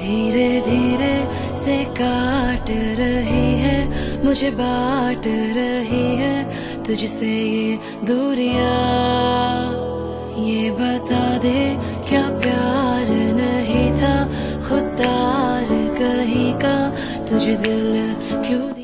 धीरे धीरे से काट रही है, मुझे बांट रही है तुझसे ये दूरियां। ये बता दे क्या प्यार नहीं था खुदार कहीं का, तुझे दिल क्यों दी।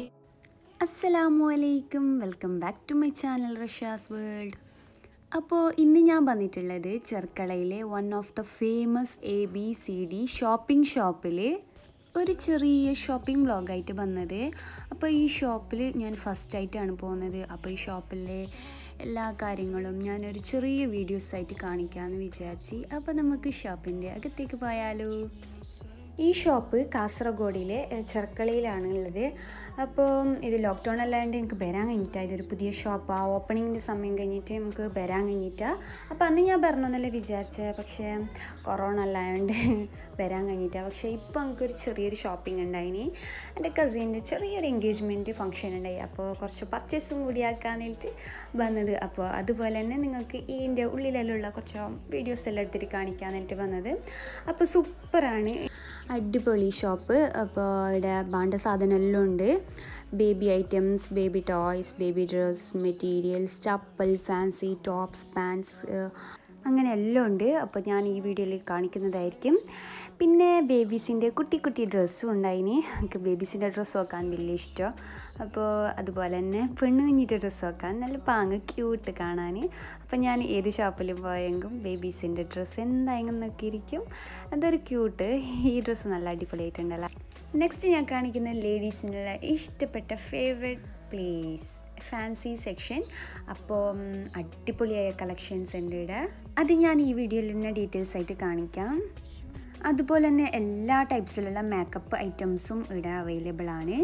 അസ്സലാമു welcome back to my channel Rasha's world. അപ്പോൾ ഇന്ന് ഞാൻ വന്നിട്ടുള്ളത് ചെർക്കളയിലെ one of the famous ABCD shopping ഷോപ്പിൽ ഒരു ചെറിയ ഷോപ്പിംഗ് വ്ളോഗായിട്ട് വന്നത്. അപ്പോൾ ഈ ഷോപ്പിൽ ഞാൻ ഫസ്റ്റായിട്ടാണ് പോകുന്നത്. അപ്പോൾ ഈ ഷോപ്പിലെ എല്ലാ കാര്യങ്ങളും ഞാനൊരു ചെറിയ വീഡിയോസായിട്ട് കാണിക്കാമെന്ന് വിചാരിച്ചു. അപ്പോൾ നമുക്ക് ഷോപ്പിൻ്റെ അകത്തേക്ക് പോയാലോ. ഈ ഷോപ്പ് കാസർഗോഡിലെ ചെർക്കളയിലാണ് ഉള്ളത്. അപ്പോൾ ഇത് ലോക്ക്ഡൗൺ അല്ലാണ്ട് എനിക്ക് വരാൻ കഴിഞ്ഞിട്ടാണ്. ഇതൊരു പുതിയ ഷോപ്പ്, ആ ഓപ്പണിങ്ങിൻ്റെ സമയം കഴിഞ്ഞിട്ട് നമുക്ക് വരാൻ കഴിഞ്ഞിട്ടാണ്. അപ്പോൾ അന്ന് ഞാൻ വരണമെന്നല്ലേ വിചാരിച്ചത്, പക്ഷേ കൊറോണ അല്ലാണ്ട് വരാൻ കഴിഞ്ഞിട്ടാണ്. പക്ഷേ ഇപ്പോൾ എനിക്കൊരു ചെറിയൊരു ഷോപ്പിംഗ് ഉണ്ടായിനി. എൻ്റെ കസിൻ്റെ ചെറിയൊരു എൻഗേജ്മെൻറ്റ് ഫംഗ്ഷൻ ഉണ്ടായി. അപ്പോൾ കുറച്ച് പർച്ചേസും കൂടി ആക്കാനായിട്ട് വന്നത്. അപ്പോൾ അതുപോലെ തന്നെ നിങ്ങൾക്ക് ഇതിൻ്റെ ഉള്ളിലെല്ലാം കുറച്ച് വീഡിയോസ് എല്ലാം എടുത്തിട്ട് കാണിക്കാനായിട്ട് വന്നത്. അപ്പോൾ സൂപ്പറാണ്, അടിപൊളി ഷോപ്പ്. അപ്പോൾ ഇവിടെ വേണ്ട സാധനം എല്ലാം ഉണ്ട്. Baby items, baby toys, baby dress, materials, chappal, fancy tops, pants, അങ്ങനെ എല്ലാം ഉണ്ട്. അപ്പോൾ ഞാൻ ഈ വീഡിയോയിൽ കാണിക്കുന്നതായിരിക്കും. പിന്നെ ബേബീസിൻ്റെ കുട്ടി കുട്ടി ഡ്രസ്സും ഉണ്ടായിന്. എനിക്ക് ബേബീസിൻ്റെ ഡ്രസ്സ് നോക്കാൻ വലിയ ഇഷ്ടം. അപ്പോൾ അതുപോലെ തന്നെ പെണ്ണ് കുഞ്ഞിൻ്റെ ഡ്രസ്സ് നോക്കാൻ നല്ല പാങ്ങ് ക്യൂട്ട് കാണാൻ. അപ്പോൾ ഞാൻ ഏത് ഷോപ്പിൽ പോയെങ്കിലും ബേബീസിൻ്റെ ഡ്രസ്സ് എന്തായെങ്കിലും നോക്കിയിരിക്കും. അതൊരു ക്യൂട്ട്. ഈ ഡ്രസ്സ് നല്ല അടിപൊളിയായിട്ടുണ്ടല്ലോ. നെക്സ്റ്റ് ഞാൻ കാണിക്കുന്ന ലേഡീസിനുള്ള ഇഷ്ടപ്പെട്ട ഫേവറേറ്റ് പ്ലേസ് ഫാൻസി സെക്ഷൻ. അപ്പോൾ അടിപൊളിയായ കളക്ഷൻസ് ഉണ്ട് ഇവിടെ. അത് ഞാൻ ഈ വീഡിയോയിൽ തന്നെ ഡീറ്റെയിൽസ് ആയിട്ട് കാണിക്കാം. അതുപോലെ തന്നെ എല്ലാ ടൈപ്സിലുള്ള മേക്കപ്പ് ഐറ്റംസും ഇവിടെ അവൈലബിൾ ആണ്.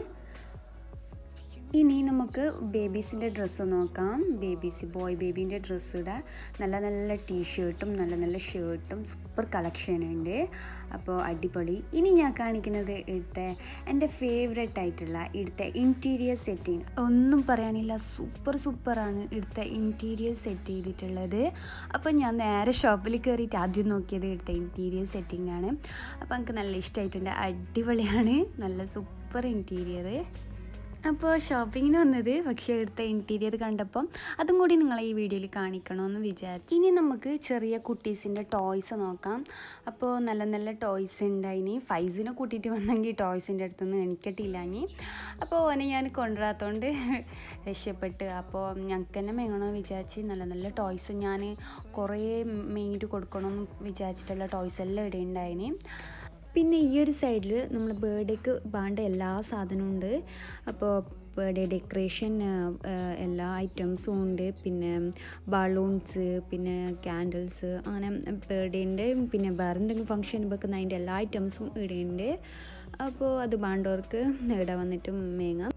ഇനി നമുക്ക് ബേബീസിൻ്റെ ഡ്രസ്സ് നോക്കാം. ബോയ് ബേബീൻ്റെ ഡ്രസ്സ് ഇവിടെ നല്ല നല്ല ടീഷർട്ടും നല്ല നല്ല ഷർട്ടും സൂപ്പർ കളക്ഷൻ ഉണ്ട്. അപ്പോൾ അടിപൊളി. ഇനി ഞാൻ കാണിക്കുന്നത് ഇവിടുത്തെ എൻ്റെ ഫേവറേറ്റ് ആയിട്ടുള്ള ഇവിടുത്തെ ഇൻറ്റീരിയർ സെറ്റിങ്. ഒന്നും പറയാനില്ല, സൂപ്പറാണ് ഇവിടുത്തെ ഇൻറ്റീരിയർ സെറ്റ് ചെയ്തിട്ടുള്ളത്. അപ്പോൾ ഞാൻ നേരെ ഷോപ്പിൽ കയറിയിട്ട് ആദ്യം നോക്കിയത് ഇവിടുത്തെ ഇൻറ്റീരിയർ സെറ്റിംഗ് ആണ്. അപ്പോൾ എനിക്ക് നല്ല ഇഷ്ടമായിട്ടുണ്ട്, അടിപൊളിയാണ്, നല്ല സൂപ്പർ ഇൻറ്റീരിയർ. അപ്പോൾ ഷോപ്പിങ്ങിന് വന്നത്, പക്ഷേ ഇവിടുത്തെ ഇൻറ്റീരിയർ കണ്ടപ്പം അതും കൂടി നിങ്ങളെ ഈ വീഡിയോയിൽ കാണിക്കണമെന്ന് വിചാരിച്ചു. ഇനി നമുക്ക് ചെറിയ കുട്ടീസിൻ്റെ ടോയ്സ് നോക്കാം. അപ്പോൾ നല്ല നല്ല ടോയ്സ് ഉണ്ടായിനി. ഫൈസിനെ കൂട്ടിയിട്ട് വന്നെങ്കിൽ ടോയ്സിൻ്റെ അടുത്തുനിന്ന് എണിക്കട്ടില്ല ഇനി. അപ്പോൾ ഓനെ ഞാൻ കൊണ്ടുവരാത്തതുകൊണ്ട് രക്ഷപ്പെട്ട്. അപ്പോൾ ഞങ്ങൾക്ക് തന്നെ മേങ്ങണമെന്ന് വിചാരിച്ച് നല്ല നല്ല ടോയ്സ് ഞാൻ കുറേ മേങ്ങിയിട്ട് കൊടുക്കണമെന്ന് വിചാരിച്ചിട്ടുള്ള ടോയ്സ് എല്ലാം ഇവിടെ ഉണ്ടായിനി. പിന്നെ ഈ ഒരു സൈഡിൽ നമ്മൾ ബർത്ത്ഡേക്ക് വേണ്ട എല്ലാ സാധനവും ഉണ്ട്. അപ്പോൾ ബർത്ത്ഡേ ഡെക്കറേഷൻ എല്ലാ ഐറ്റംസും ഉണ്ട്. പിന്നെ ബലൂൺസ്, പിന്നെ ക്യാൻഡിൽസ്, അങ്ങനെ ബർത്ത്ഡേൻ്റെ പിന്നെ വേറെ എന്തെങ്കിലും ഫംഗ്ഷൻ വെക്കുന്ന അതിൻ്റെ എല്ലാ ഐറ്റംസും ഇവിടെയുണ്ട്. അപ്പോൾ അത് വേണ്ടവർക്ക് ഇവിടെ വന്നിട്ട് മേങ്ങാം.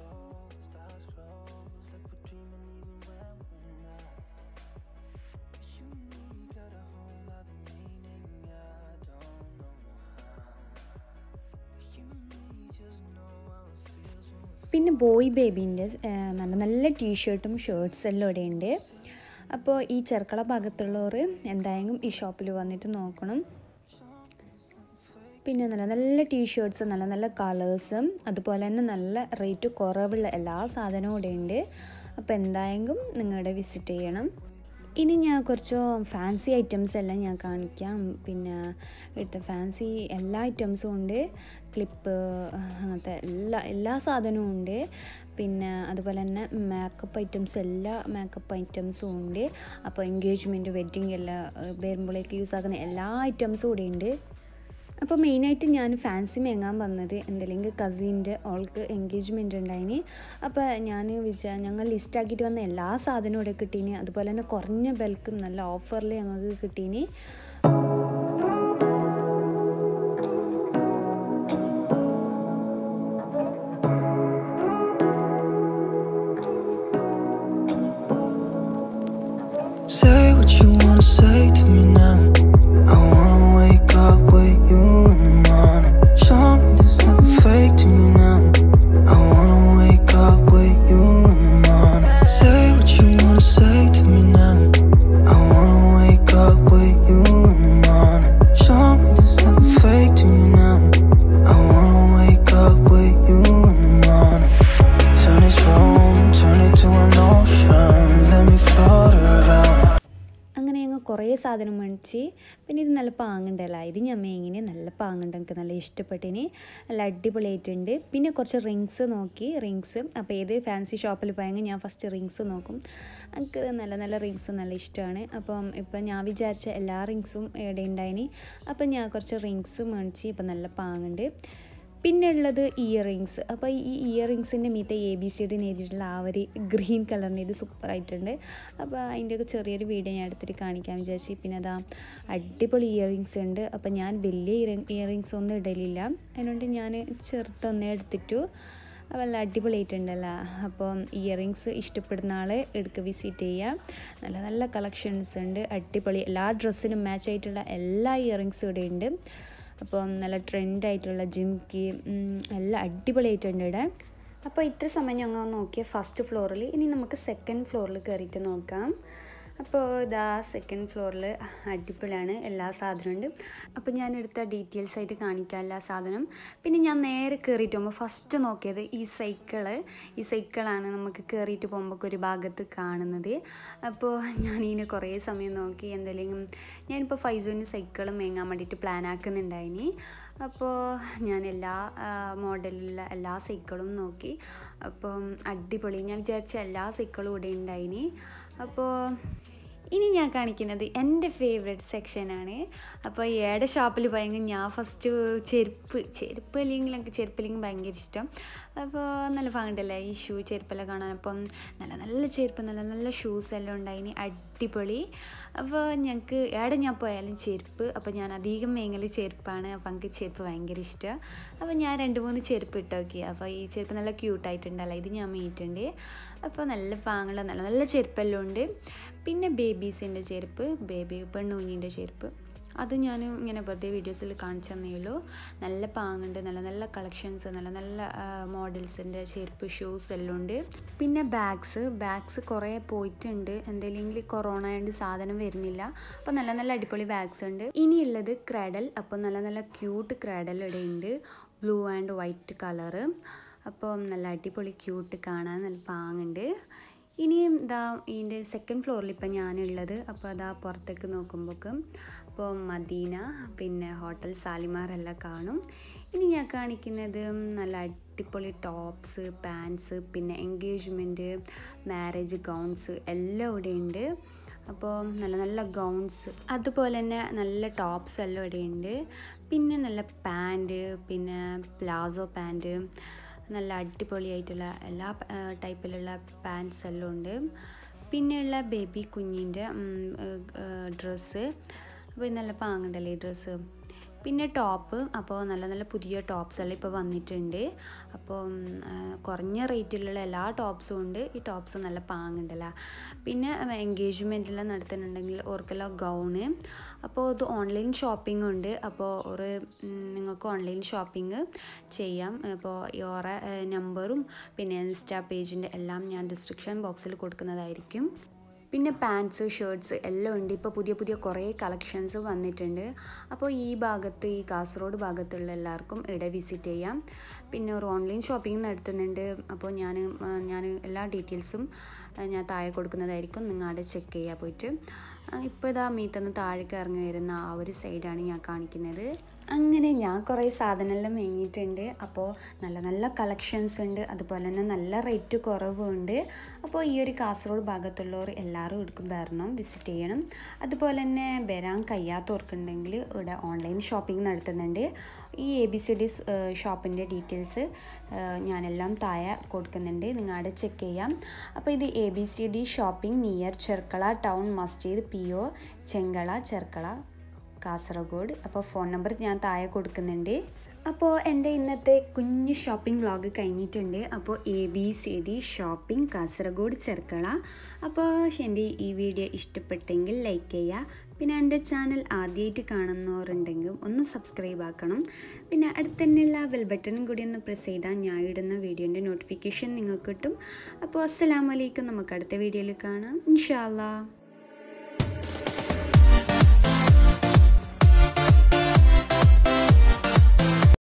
പിന്നെ ബോയ് ബേബീൻ്റെ നല്ല നല്ല ടീഷർട്ടും ഷർട്ട്സ് എല്ലാം ഇവിടെ ഉണ്ട്. അപ്പോൾ ഈ ചെർക്കള ഭാഗത്തുള്ളവർ എന്തായാലും ഈ ഷോപ്പിൽ വന്നിട്ട് നോക്കണം. പിന്നെ നല്ല നല്ല ടീഷർട്ട്സ്, നല്ല നല്ല കളേഴ്സും അതുപോലെ തന്നെ നല്ല റേറ്റ് കുറവുള്ള എല്ലാ സാധനവും ഇവിടെ ഉണ്ട്. അപ്പോൾ എന്തായാലും നിങ്ങളുടെ വിസിറ്റ് ചെയ്യണം. ഇനി ഞാൻ കുറച്ച് ഫാൻസി ഐറ്റംസ് എല്ലാം ഞാൻ കാണിക്കാം. പിന്നെ ഇവിടുത്തെ ഫാൻസി എല്ലാ ഐറ്റംസും ഉണ്ട്. ക്ലിപ്പ്, അങ്ങനത്തെ എല്ലാ സാധനവും ഉണ്ട്. പിന്നെ അതുപോലെ തന്നെ മേക്കപ്പ് ഐറ്റംസും എല്ലാ മേക്കപ്പ് ഐറ്റംസും ഉണ്ട്. അപ്പോൾ എൻഗേജ്മെൻറ്റ്, വെഡ്ഡിങ് എല്ലാം വരുമ്പോഴേക്ക് യൂസ് ആക്കുന്ന എല്ലാ ഐറ്റംസും ഇവിടെ ഉണ്ട്. അപ്പോൾ മെയിനായിട്ട് ഞാൻ ഫാൻസി മേങ്ങാൻ വന്നത് എൻ്റെ കസിൻ്റെ ഓൾക്ക് എൻഗേജ്മെൻറ്റ് ഉണ്ടായിന്. അപ്പോൾ ഞങ്ങൾ ലിസ്റ്റാക്കിയിട്ട് വന്ന എല്ലാ സാധനവും ഇവിടെ കിട്ടീന്. അതുപോലെ തന്നെ കുറഞ്ഞ ബൾക്ക് നല്ല ഓഫറിൽ ഞങ്ങൾക്ക് കിട്ടീന്. Say what you wanna say to me now. I wanna wake up with you in the morning. Show me there's nothing fake to me now. I wanna wake up with you in the morning. Say what you wanna say to me now. I wanna wake up with you in the morning. Show me there's nothing fake to me now. സാധനം മേടിച്ച് പിന്നെ ഇത് നല്ല പാങ്ങുണ്ടല്ല ഇത് ഞാൻ മേങ്ങിന് നല്ല പാങ്ങുണ്ട് എനിക്ക് നല്ല ഇഷ്ടപ്പെട്ടിന് നല്ല അടിപൊളിയായിട്ടുണ്ട് പിന്നെ കുറച്ച് റിങ്സ് നോക്കി റിങ്സ് അപ്പോൾ ഏത് ഫാൻസി ഷോപ്പിൽ പോയെങ്കിൽ ഞാൻ ഫസ്റ്റ് റിങ്സ് നോക്കും എനിക്ക് നല്ല നല്ല റിങ്സ് നല്ല ഇഷ്ടമാണ് അപ്പം ഇപ്പം ഞാൻ വിചാരിച്ച എല്ലാ റിങ്സും ഇവിടെ ഉണ്ടായിന് അപ്പം ഞാൻ കുറച്ച് റിങ്സ് മേടിച്ച് ഇപ്പം നല്ല പാങ്ങുണ്ട് പിന്നെ ഉള്ളത് ഇയറിങ്സ് അപ്പോൾ ഈ ഇയറിങ്സിൻ്റെ മീത്തെ ABCD എഴുതിയിട്ടുള്ള ആ ഒരു ഗ്രീൻ കളറിന് ഇത് സൂപ്പറായിട്ടുണ്ട് അപ്പോൾ അതിൻ്റെയൊക്കെ ചെറിയൊരു വീഡിയോ ഞാൻ എടുത്തിട്ട് കാണിക്കാൻ വിചാരിച്ചു പിന്നെ അതാ അടിപൊളി ഇയറിങ്സ് ഉണ്ട് അപ്പോൾ ഞാൻ വലിയ ഇയറിങ്സ് ഒന്നും ഇടലില്ല അതിനുകൊണ്ട് ഞാൻ ചെറുതൊന്നേ എടുത്തിട്ടു നല്ല അടിപൊളിയായിട്ടുണ്ടല്ലോ അപ്പോൾ ഇയറിങ്സ് ഇഷ്ടപ്പെടുന്ന ആൾ എടുക്കുക വിസിറ്റ് ചെയ്യുക നല്ല നല്ല കളക്ഷൻസ് ഉണ്ട് അടിപൊളി എല്ലാ ഡ്രസ്സിനും മാച്ച് ആയിട്ടുള്ള എല്ലാ ഇയറിങ്സും ഇവിടെ ഉണ്ട് അപ്പം നല്ല ട്രെൻഡായിട്ടുള്ള ജിംകി എല്ലാം അടിപൊളിയായിട്ടുണ്ട് ഇവിടെ അപ്പോൾ ഇത്ര സമയം ഞങ്ങൾ നോക്കിയ ഫസ്റ്റ് ഫ്ലോറിൽ ഇനി നമുക്ക് സെക്കൻഡ് ഫ്ലോറിൽ കയറിയിട്ട് നോക്കാം അപ്പോൾ ഇതാ സെക്കൻഡ് ഫ്ലോറിൽ അടിപൊളിയാണ് എല്ലാ സാധനവും ഉണ്ട് അപ്പോൾ ഞാൻ എടുത്ത ഡീറ്റെയിൽസ് ആയിട്ട് കാണിക്കാം എല്ലാ സാധനം പിന്നെ ഞാൻ നേരെ കയറിയിട്ട് പോകുമ്പോൾ ഫസ്റ്റ് നോക്കിയത് ഈ സൈക്കിളാണ് നമുക്ക് കയറിയിട്ട് പോകുമ്പോൾ ഒരു ഭാഗത്ത് കാണുന്നത് അപ്പോൾ ഞാനിതിനെ കുറേ സമയം നോക്കി എന്തെങ്കിലും ഞാനിപ്പോൾ ഫൈസോന് സൈക്കിൾ മേങ്ങാൻ വേണ്ടിയിട്ട് പ്ലാൻ ആക്കുന്നുണ്ടായിനി അപ്പോൾ ഞാൻ എല്ലാ മോഡലിലുള്ള എല്ലാ സൈക്കിളും നോക്കി അപ്പം അടിപൊളി ഞാൻ വിചാരിച്ച എല്ലാ സൈക്കിളും ഇവിടെ ഉണ്ടായിനി അപ്പോൾ ഇനി ഞാൻ കാണിക്കുന്നത് എൻ്റെ ഫേവറേറ്റ് സെക്ഷനാണ് അപ്പോൾ ഏടെ ഷോപ്പിൽ പോയെങ്കിൽ ഞാൻ ഫസ്റ്റ് ചെരുപ്പ് അല്ലെങ്കിൽ എനിക്ക് ചെരുപ്പില്ലെങ്കിൽ ഭയങ്കര ഇഷ്ടം അപ്പോൾ നല്ല ഭാഗമുണ്ടല്ലേ ഈ ചെരുപ്പെല്ലാം കാണാൻ അപ്പം നല്ല നല്ല ചെരുപ്പ് നല്ല നല്ല ഷൂസ് എല്ലാം ഉണ്ടായിനി അടിപൊളി അപ്പോൾ ഞങ്ങൾക്ക് ഏടെ ഞാൻ പോയാലും ചെരുപ്പ് അപ്പോൾ ഞാൻ അധികം മേങ്ങൽ ചെരുപ്പാണ് അപ്പോൾ എനിക്ക് ചെരുപ്പ് ഭയങ്കര ഇഷ്ടമാണ് അപ്പോൾ ഞാൻ 2-3 ചെരുപ്പ് ഇട്ട് നോക്കി അപ്പോൾ ഈ ചെരുപ്പ് നല്ല ക്യൂട്ടായിട്ടുണ്ടല്ലോ ഇത് ഞാൻ മേടിച്ചിട്ടുണ്ട് അപ്പോൾ നല്ല പാങ്ങുള്ള നല്ല നല്ല ചെരുപ്പെല്ലാം ഉണ്ട് പിന്നെ ബേബീസിൻ്റെ ചെരുപ്പ് പെണ്ണുകുഞ്ഞിൻ്റെ ചെരുപ്പ് അത് ഞാൻ ഇങ്ങനെ വെറുതെ വീഡിയോസിൽ കാണിച്ചു തന്നേ ഉള്ളൂ നല്ല പാങ്ങുണ്ട് നല്ല നല്ല കളക്ഷൻസ് നല്ല നല്ല മോഡൽസിൻ്റെ ചെരുപ്പ് ഷൂസ് എല്ലാം ഉണ്ട് പിന്നെ ബാഗ്സ് കുറേ പോയിട്ടുണ്ട് എന്തെങ്കിലും കൊറോണ ആയതുകൊണ്ട് സാധനം വരുന്നില്ല അപ്പോൾ നല്ല നല്ല അടിപൊളി ബാഗ്സ് ഉണ്ട് ഇനിയുള്ളത് ക്രാഡൽ അപ്പോൾ നല്ല നല്ല ക്യൂട്ട് ക്രാഡൽ ഇവിടെ ഉണ്ട് ബ്ലൂ ആൻഡ് വൈറ്റ് കളറ് അപ്പോൾ നല്ല അടിപൊളി ക്യൂട്ട് കാണാൻ നല്ല പാങ്ങുണ്ട് ഇനിയും ഇതാ ഇതിൻ്റെ സെക്കൻഡ് ഫ്ലോറിൽ ഇപ്പം ഞാനുള്ളത് അപ്പോൾ അതാ പുറത്തേക്ക് നോക്കുമ്പോഴേക്കും അപ്പോൾ മദീന പിന്നെ ഹോട്ടൽ സാലിമാർ എല്ലാം കാണും ഇനി ഞാൻ കാണിക്കുന്നത് നല്ല അടിപൊളി ടോപ്സ് പാൻസ് പിന്നെ എൻഗേജ്മെൻറ്റ് മാരേജ് ഗൗൺസ് എല്ലാം ഇവിടെ ഉണ്ട് അപ്പോൾ നല്ല നല്ല ഗൗൺസ് അതുപോലെ തന്നെ നല്ല ടോപ്സ് എല്ലാം ഇവിടെ ഉണ്ട് പിന്നെ നല്ല പാൻറ്റ് പിന്നെ പ്ലാസോ പാൻറ്റ് നല്ല അടിപൊളിയായിട്ടുള്ള എല്ലാ ടൈപ്പിലുള്ള പാൻസ് എല്ലാം ഉണ്ട് പിന്നെയുള്ള ബേബി കുഞ്ഞിൻ്റെ ഡ്രസ്സ് അപ്പോൾ നല്ല പാങ്ങുണ്ടല്ലേ ഈ ഡ്രസ്സ് പിന്നെ ടോപ്പ് അപ്പോൾ നല്ല നല്ല പുതിയ ടോപ്സ് എല്ലാം ഇപ്പോൾ വന്നിട്ടുണ്ട് അപ്പോൾ കുറഞ്ഞ റേറ്റിലുള്ള എല്ലാ ടോപ്സും ഉണ്ട് ഈ ടോപ്സ് നല്ല പാങ്ങുണ്ടല്ലോ പിന്നെ എൻഗേജ്മെൻറ്റെല്ലാം നടത്തുന്നുണ്ടെങ്കിൽ ഓർക്കെല്ലാം ഗൗണ് അപ്പോൾ ഇത് ഓൺലൈൻ ഷോപ്പിംഗ് ഉണ്ട് അപ്പോൾ നിങ്ങൾക്ക് ഓൺലൈൻ ഷോപ്പിംഗ് ചെയ്യാം അപ്പോൾ ഓരോ നമ്പറും പിന്നെ ഇൻസ്റ്റാ പേജിൻ്റെ എല്ലാം ഞാൻ ഡിസ്ക്രിപ്ഷൻ ബോക്സിൽ കൊടുക്കുന്നതായിരിക്കും പിന്നെ പാൻറ്റ്സ് ഷർട്ട്സ് എല്ലാം ഉണ്ട് ഇപ്പോൾ പുതിയ കുറേ കളക്ഷൻസ് വന്നിട്ടുണ്ട് അപ്പോൾ ഈ കാസർഗോഡ് ഭാഗത്തുള്ള എല്ലാവർക്കും ഇവിടെ വിസിറ്റ് ചെയ്യാം പിന്നെ ഒരു ഓൺലൈൻ ഷോപ്പിംഗ് നടത്തുന്നുണ്ട് അപ്പോൾ ഞാൻ എല്ലാ ഡീറ്റെയിൽസും ഞാൻ താഴെ കൊടുക്കുന്നതായിരിക്കും നിങ്ങൾ അവിടെ ചെക്ക് ചെയ്യുക പോയിട്ട് ഇപ്പോൾ ഇതാ മീത്തന്ന് താഴേക്ക് ഇറങ്ങി വരുന്ന ആ ഒരു സൈഡാണ് ഞാൻ കാണിക്കുന്നത് അങ്ങനെ ഞാൻ കുറേ സാധനമെല്ലാം വാങ്ങിയിട്ടുണ്ട് അപ്പോൾ നല്ല നല്ല കളക്ഷൻസ് ഉണ്ട് അതുപോലെ തന്നെ നല്ല റേറ്റ് കുറവുണ്ട് അപ്പോൾ ഈ ഒരു കാസർഗോഡ് ഭാഗത്തുള്ളവർ എല്ലാവരും എടുക്കും വരണം വിസിറ്റ് ചെയ്യണം അതുപോലെ തന്നെ വരാൻ കഴിയാത്തവർക്കുണ്ടെങ്കിൽ ഇവിടെ ഓൺലൈൻ ഷോപ്പിംഗ് നടത്തുന്നുണ്ട് ഈ ABCD ഷോപ്പിൻ്റെ ഡീറ്റെയിൽസ് ഞാനെല്ലാം താഴെ കൊടുക്കുന്നുണ്ട് നിങ്ങൾ അവിടെ ചെക്ക് ചെയ്യാം അപ്പോൾ ഇത് ABCD shopping near Cherkala town മസ്ജിദ് PO ചെങ്കള ചെർക്കള കാസർഗോഡ് അപ്പോൾ ഫോൺ നമ്പർ ഞാൻ താഴെ കൊടുക്കുന്നുണ്ട് അപ്പോൾ എൻ്റെ ഇന്നത്തെ കുഞ്ഞു ഷോപ്പിംഗ് വ്ളോഗ് കഴിഞ്ഞിട്ടുണ്ട് അപ്പോൾ ABCD ഷോപ്പിംഗ് കാസർഗോഡ് ചെർക്കള അപ്പോൾ എൻ്റെ ഈ വീഡിയോ ഇഷ്ടപ്പെട്ടെങ്കിൽ ലൈക്ക് ചെയ്യുക പിന്നെ എൻ്റെ ചാനൽ ആദ്യമായിട്ട് കാണുന്നവരുണ്ടെങ്കിൽ ഒന്ന് സബ്സ്ക്രൈബ് ആക്കണം പിന്നെ അടുത്ത് തന്നെയുള്ള ബെൽ ബട്ടണും കൂടി ഒന്ന് പ്രസ് ചെയ്താൽ ഞാൻ ഇടുന്ന വീഡിയോൻ്റെ നോട്ടിഫിക്കേഷൻ നിങ്ങൾക്ക് കിട്ടും അപ്പോൾ അസ്സലാമു അലൈക്കും നമുക്ക് അടുത്ത വീഡിയോയിൽ കാണാം ഇൻഷാ അല്ലാഹ്